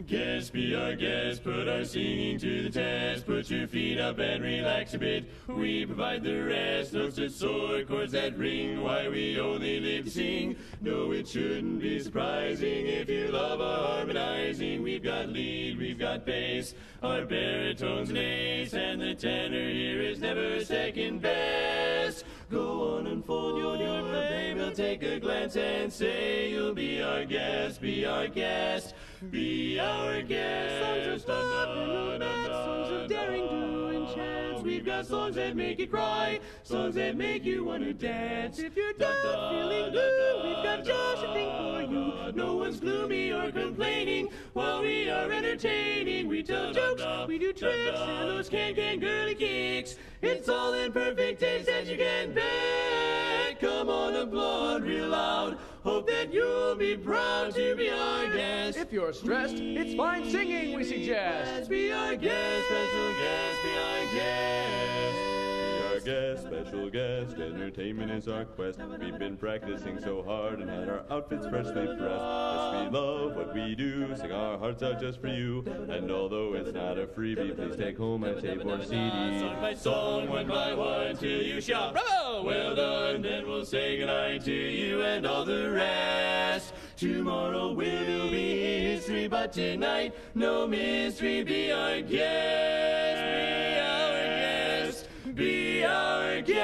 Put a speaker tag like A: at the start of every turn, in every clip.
A: Guest, be our guest, put our singing to the test. Put your feet up and relax a bit. We provide the rest. Notes that soar, chords that ring. Why we only live to sing. No, it shouldn't be surprising if you love our harmonizing. We've got lead, we've got bass, our baritone's an ace, and the tenor here is never second best. Go on, unfold your play. We'll take a glance and say you'll be our guest, be our guest, be our guest.
B: Songs of love and romance, songs of daring do and chance. We've got songs that make you cry, songs that make you want to dance. If you're down, feeling blue, we've got just a thing for you. No one's gloomy or complaining while we are entertaining. We tell jokes, we do tricks, and those can girly kicks. It's all in perfect taste as you can bet. Come on, applaud real loud. Hope that you'll be proud to be our guest.
C: If you're stressed, it's fine singing, we suggest.
A: Be our guest, special guest, be our guest.
D: Guest, special guest, entertainment is our quest. We've been practicing so hard and had our outfits freshly pressed. Yes, we love what we do, sing our hearts out just for you. And although it's not a freebie, please take home a tape or CD.
A: Song by song, one by one, till you shout, bravo, well done. Then we'll say goodnight to you and all the rest. Tomorrow will be history, but tonight, no mystery. Be our guest, be our guest, be our guest,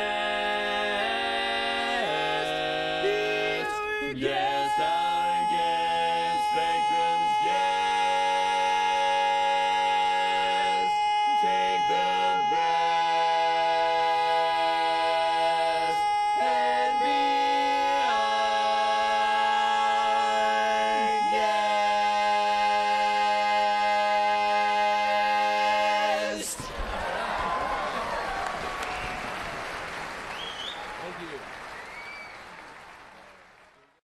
A: be our guest, our guest, Spectrum's guest. Take the breath and be our guest.
C: Thank you.